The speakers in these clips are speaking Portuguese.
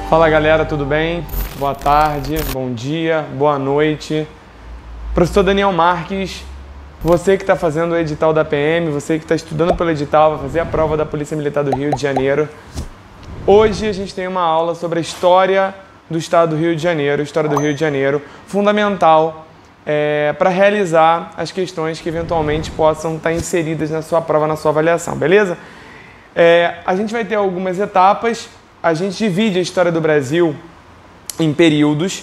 Fala galera, tudo bem? Boa tarde, bom dia, boa noite. Professor Daniel Marques, você que está fazendo o edital da PM, você que está estudando pelo edital, vai fazer a prova da Polícia Militar do Rio de Janeiro. Hoje a gente tem uma aula sobre a história do estado do Rio de Janeiro, história do Rio de Janeiro, fundamental para realizar as questões que eventualmente possam estar inseridas na sua prova, na sua avaliação, beleza? A gente vai ter algumas etapas. A gente divide a história do Brasil em períodos.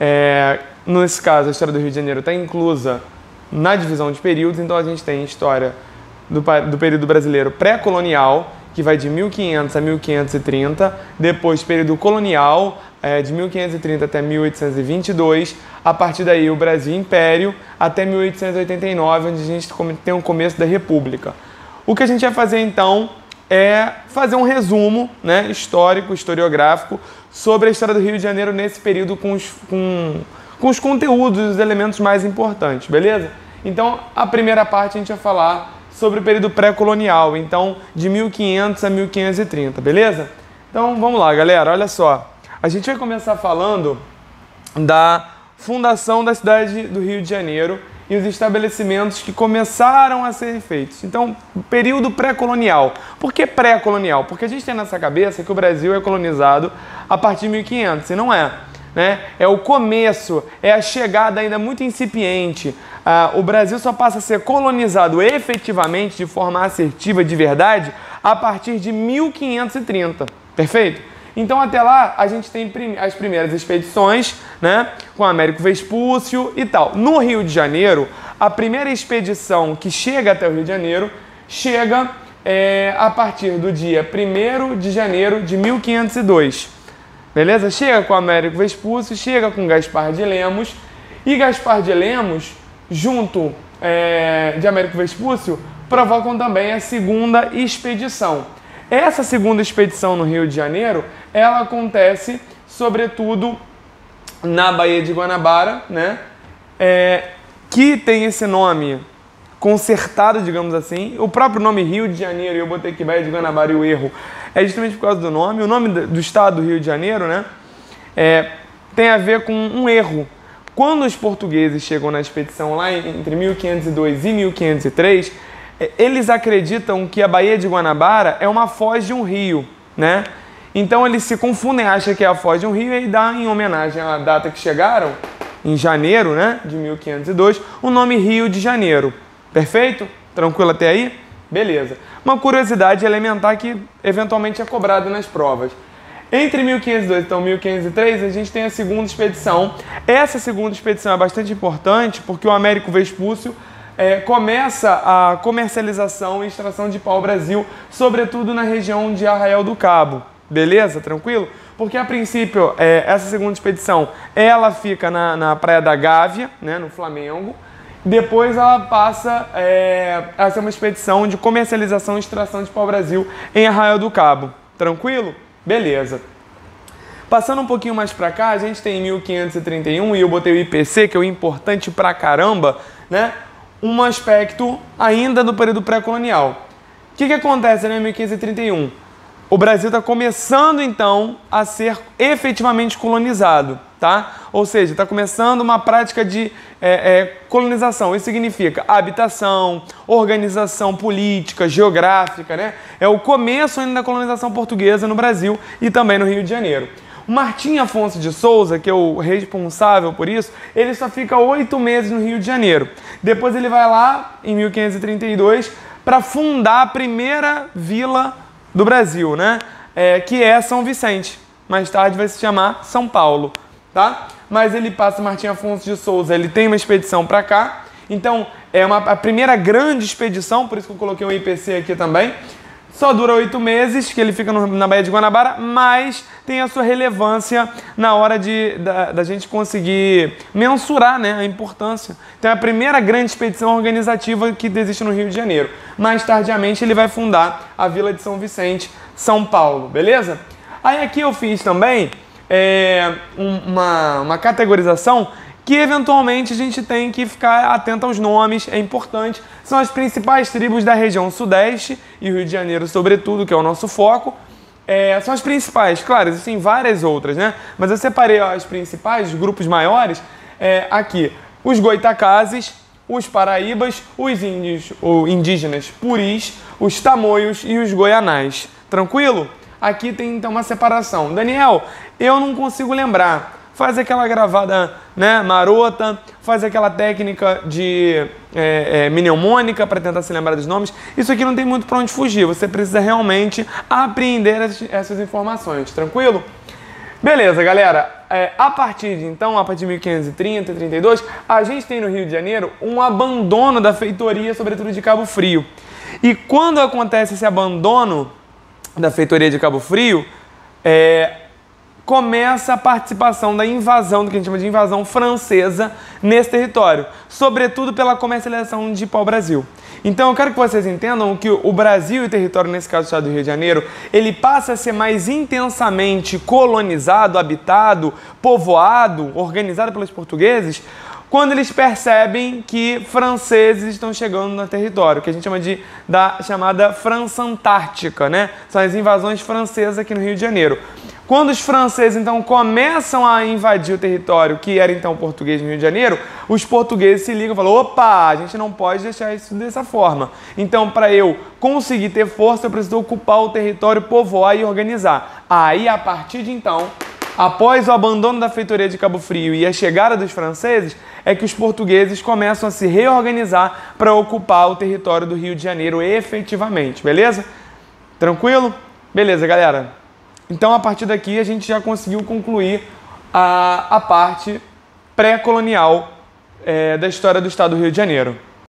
Nesse caso, a história do Rio de Janeiro está inclusa na divisão de períodos. Então, a gente tem história do período brasileiro pré-colonial, que vai de 1500 a 1530. Depois, período colonial, de 1530 até 1822. A partir daí, o Brasil Império, até 1889, onde a gente tem o começo da República. O que a gente vai fazer, então, é fazer um resumo, né, histórico, historiográfico, sobre a história do Rio de Janeiro nesse período com os conteúdos, os elementos mais importantes, beleza? Então, a primeira parte a gente vai falar sobre o período pré-colonial, então, de 1500 a 1530, beleza? Então, vamos lá, galera, olha só. A gente vai começar falando da fundação da cidade do Rio de Janeiro e os estabelecimentos que começaram a ser feitos. Então, período pré-colonial. Por que pré-colonial? Porque a gente tem nessa cabeça que o Brasil é colonizado a partir de 1500, e não é. Né? É o começo, é a chegada ainda muito incipiente. O Brasil só passa a ser colonizado efetivamente, de forma assertiva, de verdade, a partir de 1530. Perfeito? Então, até lá, a gente tem as primeiras expedições, né, com Américo Vespúcio e tal. No Rio de Janeiro, a primeira expedição que chega até o Rio de Janeiro chega a partir do dia 1º de janeiro de 1502. Beleza? Chega com Américo Vespúcio, chega com Gaspar de Lemos. E Gaspar de Lemos, junto de Américo Vespúcio, provocam também a segunda expedição. Essa segunda expedição no Rio de Janeiro, ela acontece, sobretudo, na Baía de Guanabara, né? Que tem esse nome consertado, digamos assim. O próprio nome Rio de Janeiro, eu botei aqui Baía de Guanabara e o erro, é justamente por causa do nome. O nome do estado do Rio de Janeiro, né? Tem a ver com um erro. Quando os portugueses chegam na expedição lá entre 1502 e 1503, eles acreditam que a Baía de Guanabara é uma foz de um rio, né? Então eles se confundem, acham que é a foz de um rio e dá, em homenagem à data que chegaram, em janeiro, né, de 1502, o nome Rio de Janeiro. Perfeito? Tranquilo até aí? Beleza. Uma curiosidade elementar que eventualmente é cobrada nas provas. Entre 1502 e 1503, a gente tem a segunda expedição. Essa segunda expedição é bastante importante porque o Américo Vespúcio começa a comercialização e extração de pau-brasil, sobretudo na região de Arraial do Cabo. Beleza? Tranquilo? Porque, a princípio, essa segunda expedição, ela fica na Praia da Gávea, né, no Flamengo. Depois ela passa a ser uma expedição de comercialização e extração de pau-brasil em Arraial do Cabo. Tranquilo? Beleza. Passando um pouquinho mais pra cá, a gente tem em 1531, e eu botei o IPC, que é o importante pra caramba, né? Um aspecto ainda do período pré-colonial. O que acontece, né, em 1531? O Brasil está começando, então, a ser efetivamente colonizado, tá? Ou seja, está começando uma prática de colonização. Isso significa habitação, organização política, geográfica, né? É o começo ainda da colonização portuguesa no Brasil e também no Rio de Janeiro. O Martim Afonso de Souza, que é o responsável por isso, ele só fica 8 meses no Rio de Janeiro. Depois ele vai lá, em 1532, para fundar a primeira vila do Brasil, né? Que é São Vicente. Mais tarde vai se chamar São Paulo, tá? Mas ele passa, Martim Afonso de Souza, ele tem uma expedição para cá. Então, a primeira grande expedição, por isso que eu coloquei um IPC aqui também. Só dura 8 meses, que ele fica na Baía de Guanabara, mas tem a sua relevância na hora da gente conseguir mensurar, né, a importância. Então é a primeira grande expedição organizativa que existe no Rio de Janeiro. Mais tardiamente ele vai fundar a Vila de São Vicente, São Paulo, beleza? Aí aqui eu fiz também uma categorização que eventualmente a gente tem que ficar atento aos nomes, é importante. São as principais tribos da região sudeste e Rio de Janeiro, sobretudo, que é o nosso foco. são as principais. Claro, existem várias outras, né? Mas eu separei as principais, os grupos maiores, aqui. Os goitacazes, os paraíbas, os índios ou indígenas puris, os tamoios e os goianais. Tranquilo? Aqui tem então uma separação. Daniel, eu não consigo lembrar. Faz aquela gravada, né, marota, faz aquela técnica de mnemônica para tentar se lembrar dos nomes. Isso aqui não tem muito para onde fugir. Você precisa realmente apreender essas informações. Tranquilo? Beleza, galera. A partir de 1530 e 32, a gente tem no Rio de Janeiro um abandono da feitoria, sobretudo de Cabo Frio. E quando acontece esse abandono da feitoria de Cabo Frio, começa a participação da invasão, do que a gente chama de invasão francesa, nesse território, sobretudo pela comercialização de pau-brasil. Então eu quero que vocês entendam que o Brasil e o território, nesse caso o estado do Rio de Janeiro, ele passa a ser mais intensamente colonizado, habitado, povoado, organizado pelos portugueses, quando eles percebem que franceses estão chegando no território, que a gente chama da chamada França Antártica, né? São as invasões francesas aqui no Rio de Janeiro. Quando os franceses, então, começam a invadir o território que era, então, português no Rio de Janeiro, os portugueses se ligam e falam, opa, a gente não pode deixar isso dessa forma. Então, para eu conseguir ter força, eu preciso ocupar o território, povoar e organizar. Aí, a partir de então, após o abandono da feitoria de Cabo Frio e a chegada dos franceses, é que os portugueses começam a se reorganizar para ocupar o território do Rio de Janeiro efetivamente, beleza? Tranquilo? Beleza, galera. Então, a partir daqui, a gente já conseguiu concluir a parte pré-colonial da história do estado do Rio de Janeiro.